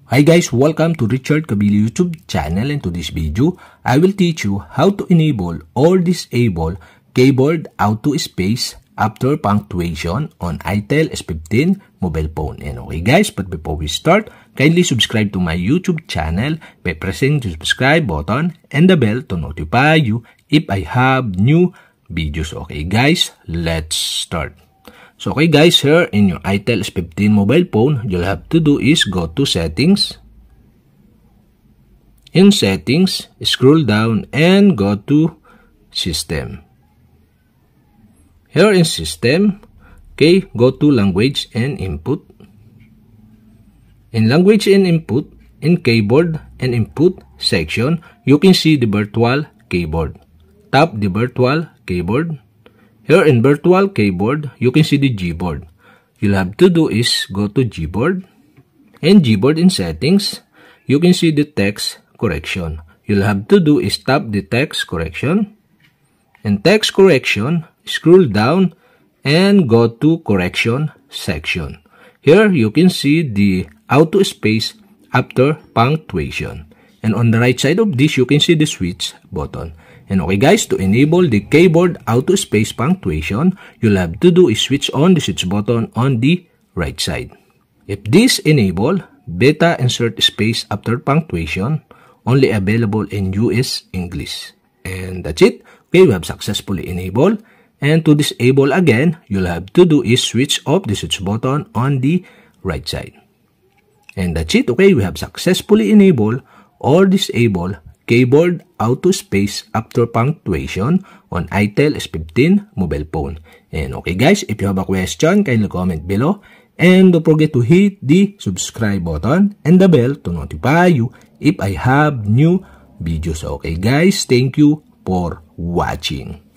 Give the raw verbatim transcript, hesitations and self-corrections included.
Hi guys, welcome to Richard Cabile YouTube channel, and to this video, I will teach you how to enable or disable keyboard auto space after punctuation on itel S fifteen mobile phone. And okay guys, but before we start, kindly subscribe to my YouTube channel by pressing the subscribe button and the bell to notify you if I have new videos. Okay guys, let's start. So okay guys, here in your itel S fifteen mobile phone, you'll have to do is go to settings. In settings, scroll down and go to system. Here in system, okay, go to language and input. In language and input, in keyboard and input section, you can see the virtual keyboard. Tap the virtual keyboard. Here in virtual keyboard, you can see the Gboard. You'll have to do is go to Gboard. In Gboard in settings, you can see the text correction. You'll have to do is tap the text correction. In text correction, scroll down and go to correction section. Here you can see the auto space after punctuation. And on the right side of this, you can see the switch button. And okay guys, to enable the keyboard auto space punctuation, you'll have to do is switch on the switch button on the right side. If this enable, beta insert space after punctuation, only available in U S English. And that's it. Okay, we have successfully enabled. And to disable again, you'll have to do is switch off the switch button on the right side. And that's it. Okay, we have successfully enabled or disabled keyboard auto space after punctuation on itel S fifteen mobile phone. And okay guys, if you have a question, kindly comment below. And don't forget to hit the subscribe button and the bell to notify you if I have new videos. Okay guys, thank you for watching.